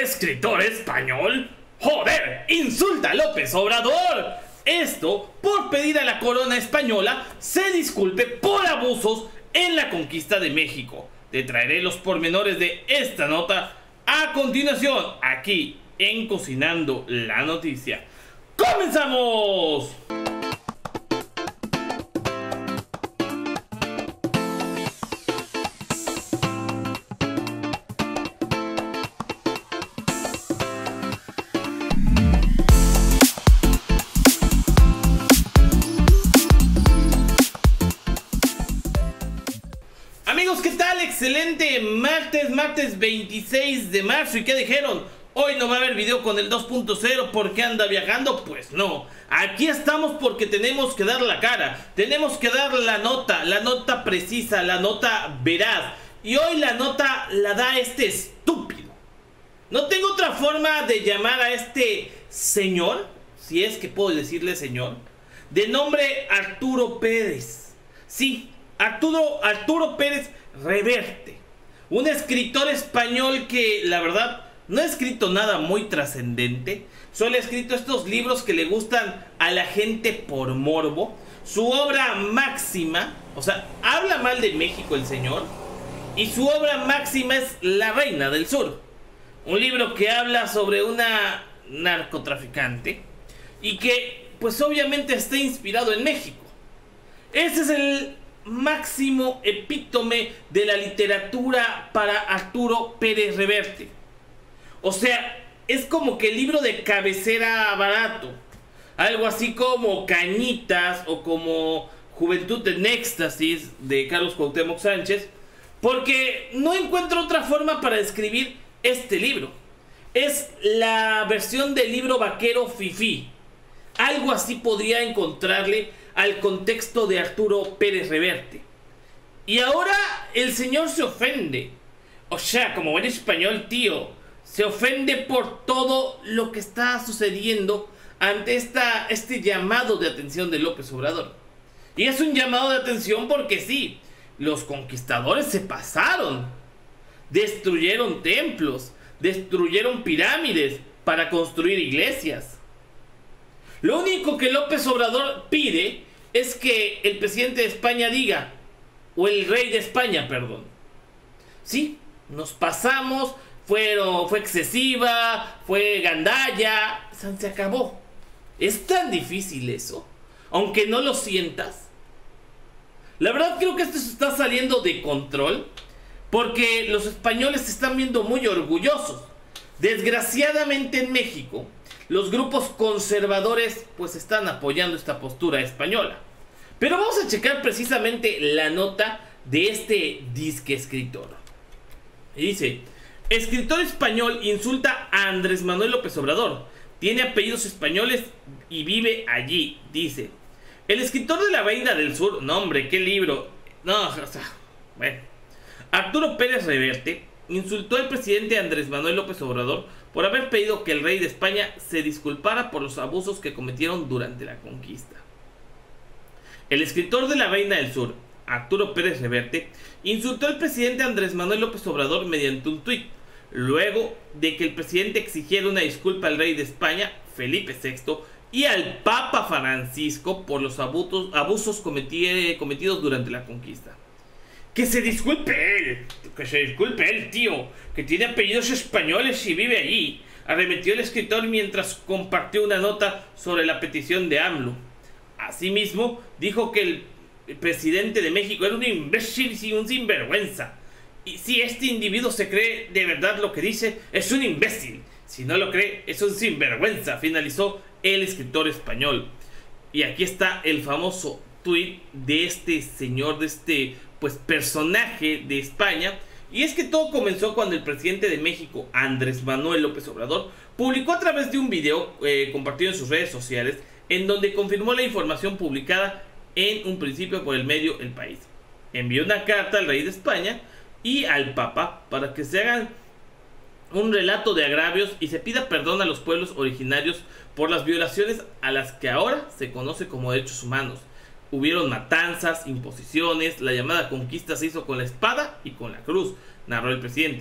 ¿Escritor español? ¡Joder! ¡Insulta a López Obrador! Esto por pedir a la corona española se disculpe por abusos en la conquista de México. Te traeré los pormenores de esta nota a continuación, aquí en Cocinando la Noticia. ¡Comenzamos! Amigos, ¿qué tal? Excelente martes 26 de marzo. ¿Y qué dijeron? Hoy no va a haber video con el 2.0 porque anda viajando. Pues no, aquí estamos porque tenemos que dar la cara, tenemos que dar la nota precisa, la nota veraz. Y hoy la nota la da este estúpido. No tengo otra forma de llamar a este señor, si es que puedo decirle señor, de nombre Arturo Pérez. Sí, Arturo Pérez Reverte, un escritor español que la verdad no ha escrito nada muy trascendente. Solo ha escrito estos libros que le gustan a la gente por morbo. Su obra máxima, o sea, habla mal de México el señor, y su obra máxima es La Reina del Sur, un libro que habla sobre una narcotraficante y que pues obviamente está inspirado en México. Ese es el máximo epítome de la literatura para Arturo Pérez Reverte. O sea, es como que el libro de cabecera barato, algo así como Cañitas o como Juventud en Éxtasis de Carlos Cuauhtémoc Sánchez, porque no encuentro otra forma para describir este libro. Es la versión del libro vaquero fifí. Algo así podría encontrarle al contexto de Arturo Pérez Reverte. Y ahora el señor se ofende. O sea, como buen español, tío, se ofende por todo lo que está sucediendo ante este llamado de atención de López Obrador. Y es un llamado de atención porque sí, los conquistadores se pasaron. Destruyeron templos, destruyeron pirámides para construir iglesias. Lo único que López Obrador pide es que el presidente de España diga, o el rey de España, perdón, sí, nos pasamos, fue excesiva, fue gandalla, se acabó. ¿Es tan difícil eso? Aunque no lo sientas. La verdad creo que esto se está saliendo de control porque los españoles se están viendo muy orgullosos. Desgraciadamente en México los grupos conservadores pues están apoyando esta postura española. Pero vamos a checar precisamente la nota de este disque escritor. Y dice: escritor español insulta a Andrés Manuel López Obrador. Tiene apellidos españoles y vive allí. Dice: el escritor de La Reina del Sur. No, hombre, qué libro. No, o sea, bueno. Arturo Pérez Reverte insultó al presidente Andrés Manuel López Obrador por haber pedido que el rey de España se disculpara por los abusos que cometieron durante la conquista. El escritor de La Reina del Sur, Arturo Pérez Reverte, insultó al presidente Andrés Manuel López Obrador mediante un tuit, luego de que el presidente exigiera una disculpa al rey de España, Felipe VI, y al Papa Francisco por los abusos cometidos durante la conquista. Que se disculpe él, tío, que tiene apellidos españoles y vive allí, arremetió el escritor mientras compartió una nota sobre la petición de AMLO. Asimismo, dijo que el presidente de México era un imbécil y un sinvergüenza. Y si este individuo se cree de verdad lo que dice, es un imbécil. Si no lo cree, es un sinvergüenza, finalizó el escritor español. Y aquí está el famoso tuit de este señor, de este pues personaje de España. Y es que todo comenzó cuando el presidente de México, Andrés Manuel López Obrador, publicó a través de un video compartido en sus redes sociales, en donde confirmó la información publicada en un principio por el medio El País. Envió una carta al rey de España y al Papa para que se hagan un relato de agravios y se pida perdón a los pueblos originarios por las violaciones a las que ahora se conoce como derechos humanos. Hubieron matanzas, imposiciones, la llamada conquista se hizo con la espada y con la cruz, narró el presidente.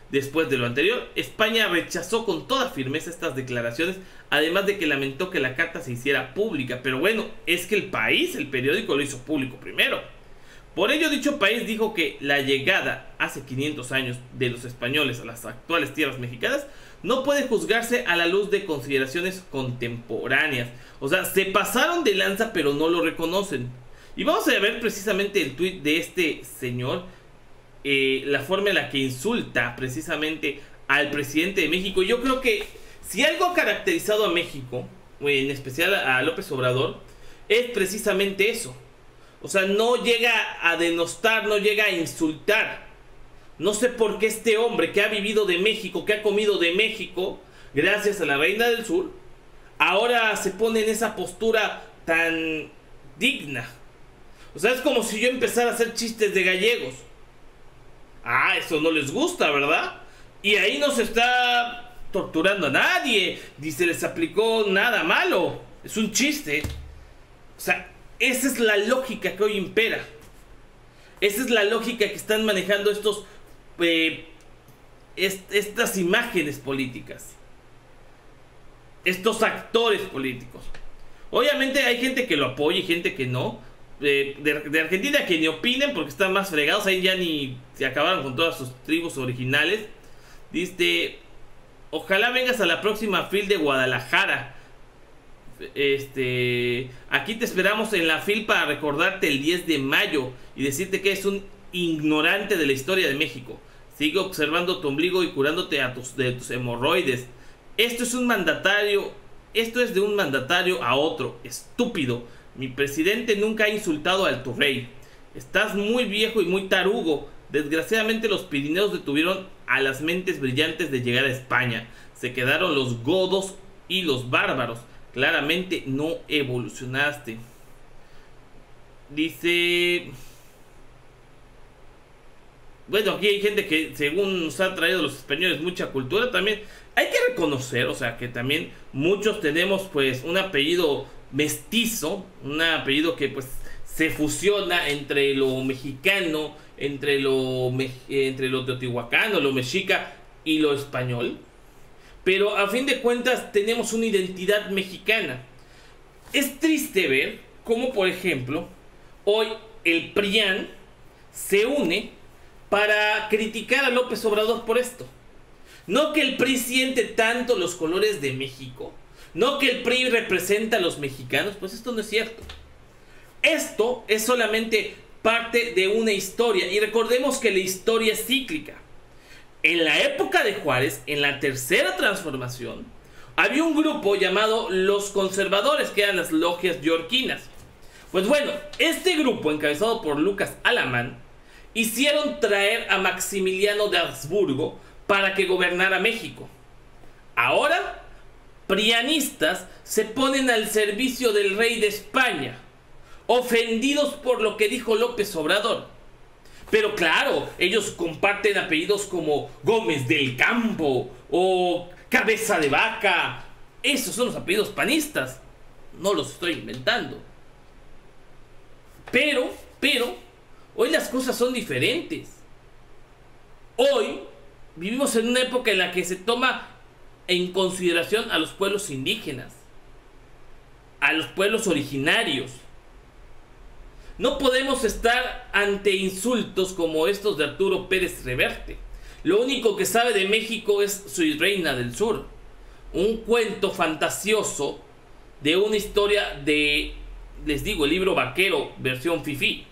Después de lo anterior, España rechazó con toda firmeza estas declaraciones, además de que lamentó que la carta se hiciera pública. Pero bueno, es que el país, el periódico, lo hizo público primero. Por ello, dicho país dijo que la llegada hace 500 años de los españoles a las actuales tierras mexicanas no puede juzgarse a la luz de consideraciones contemporáneas. O sea, se pasaron de lanza, pero no lo reconocen. Y vamos a ver precisamente el tuit de este señor, la forma en la que insulta precisamente al presidente de México. Yo creo que si algo ha caracterizado a México, en especial a López Obrador, es precisamente eso. O sea, no llega a denostar, no llega a insultar. No sé por qué este hombre que ha vivido de México, que ha comido de México, gracias a la Reina del Sur, ahora se pone en esa postura tan digna. O sea, es como si yo empezara a hacer chistes de gallegos. Ah, eso no les gusta, ¿verdad? Y ahí no se está torturando a nadie, ni se les aplicó nada malo. Es un chiste. O sea, esa es la lógica que hoy impera. Esa es la lógica que están manejando estas imágenes políticas, estos actores políticos. Obviamente hay gente que lo apoya y gente que no. De Argentina que ni opinen porque están más fregados. Ahí ya ni se acabaron con todas sus tribus originales. Dice: ojalá vengas a la próxima FIL de Guadalajara. Aquí te esperamos en la FIL para recordarte el 10 de mayo y decirte que es un ignorante de la historia de México. Sigue observando tu ombligo y curándote de tus hemorroides. Esto es de un mandatario a otro. Estúpido. Mi presidente nunca ha insultado al tu rey. Estás muy viejo y muy tarugo. Desgraciadamente los Pirineos detuvieron a las mentes brillantes de llegar a España. Se quedaron los godos y los bárbaros. Claramente no evolucionaste. Dice... Bueno, aquí hay gente que según nos han traído los españoles mucha cultura. También hay que reconocer, o sea, que también muchos tenemos pues un apellido mestizo, un apellido que pues se fusiona entre lo mexicano, entre lo teotihuacano, lo mexica y lo español. Pero a fin de cuentas tenemos una identidad mexicana. Es triste ver cómo, por ejemplo, hoy el PRIAN se une para criticar a López Obrador por esto. No que el PRI siente tanto los colores de México, no que el PRI representa a los mexicanos, pues esto no es cierto. Esto es solamente parte de una historia, y recordemos que la historia es cíclica. En la época de Juárez, en la tercera transformación, había un grupo llamado los conservadores, que eran las logias yorquinas. Pues bueno, este grupo, encabezado por Lucas Alamán, hicieron traer a Maximiliano de Habsburgo para que gobernara México. Ahora, prianistas se ponen al servicio del rey de España, ofendidos por lo que dijo López Obrador. Pero claro, ellos comparten apellidos como Gómez del Campo o Cabeza de Vaca. Esos son los apellidos panistas. No los estoy inventando. Pero, hoy las cosas son diferentes. Hoy vivimos en una época en la que se toma en consideración a los pueblos indígenas, a los pueblos originarios. No podemos estar ante insultos como estos de Arturo Pérez Reverte. Lo único que sabe de México es Soy Reina del Sur, un cuento fantasioso de una historia de, les digo, el libro vaquero versión fifí.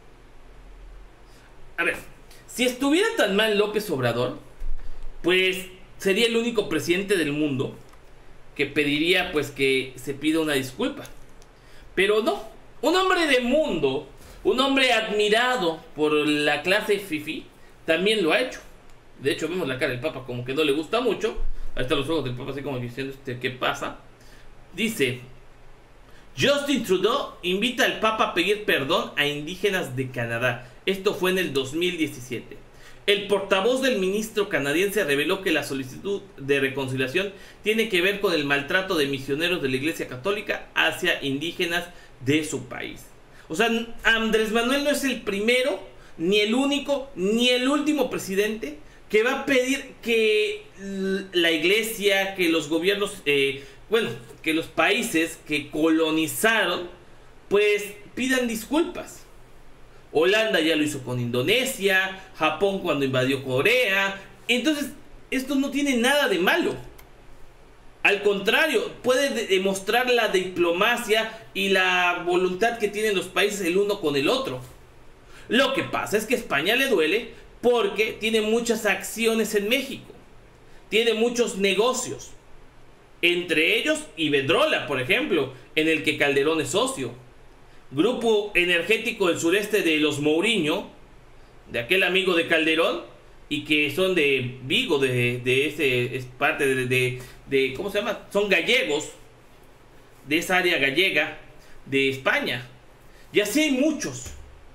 A ver, si estuviera tan mal López Obrador, pues sería el único presidente del mundo que pediría pues que se pida una disculpa. Pero no. Un hombre de mundo, un hombre admirado por la clase fifí, también lo ha hecho. De hecho, vemos la cara del Papa como que no le gusta mucho. Ahí están los ojos del Papa así como diciendo, ¿qué pasa? Dice: Justin Trudeau invita al Papa a pedir perdón a indígenas de Canadá. Esto fue en el 2017. El portavoz del ministro canadiense reveló que la solicitud de reconciliación tiene que ver con el maltrato de misioneros de la Iglesia Católica hacia indígenas de su país. O sea, Andrés Manuel no es el primero, ni el único, ni el último presidente que va a pedir que la iglesia, que los gobiernos, bueno, que los países que colonizaron, pues pidan disculpas. Holanda ya lo hizo con Indonesia, Japón cuando invadió Corea. Entonces, esto no tiene nada de malo. Al contrario, puede demostrar la diplomacia y la voluntad que tienen los países el uno con el otro. Lo que pasa es que a España le duele porque tiene muchas acciones en México. Tiene muchos negocios. Entre ellos Iberdrola, por ejemplo, en el que Calderón es socio. Grupo energético del sureste de los Mourinho, de aquel amigo de Calderón, y que son de Vigo, de ese es parte de ¿cómo se llama? Son gallegos, de esa área gallega de España. Y así hay muchas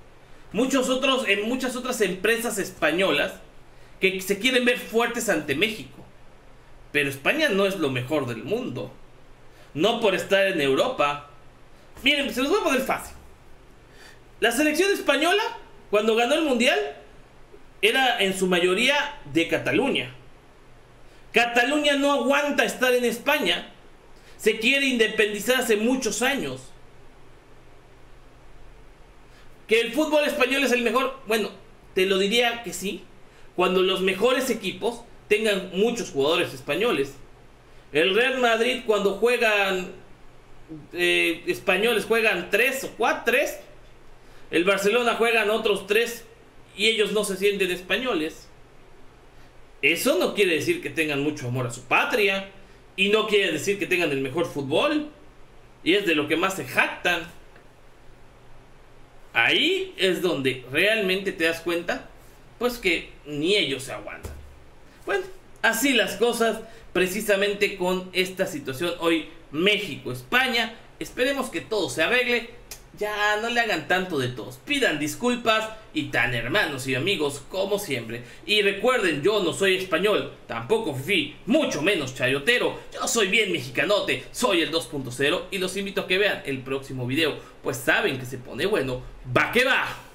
otras empresas españolas que se quieren ver fuertes ante México. Pero España no es lo mejor del mundo. No por estar en Europa. Miren, se los voy a poner fácil. La selección española, cuando ganó el Mundial, era en su mayoría de Cataluña. Cataluña no aguanta estar en España. Se quiere independizar hace muchos años. ¿Que el fútbol español es el mejor? Bueno, te lo diría que sí, cuando los mejores equipos tengan muchos jugadores españoles. El Real Madrid, cuando juegan españoles, juegan 3 o 4. El Barcelona juegan otros 3 y ellos no se sienten españoles. Eso no quiere decir que tengan mucho amor a su patria, y no quiere decir que tengan el mejor fútbol, y es de lo que más se jactan. Ahí es donde realmente te das cuenta, pues, que ni ellos se aguantan. Bueno, así las cosas precisamente con esta situación hoy México-España. Esperemos que todo se arregle. Ya no le hagan tanto de tos. Pidan disculpas y tan hermanos y amigos como siempre. Y recuerden, yo no soy español, tampoco fifí, mucho menos chayotero. Yo soy bien mexicanote, soy el 2.0 y los invito a que vean el próximo video, pues saben que se pone bueno. ¡Va que va!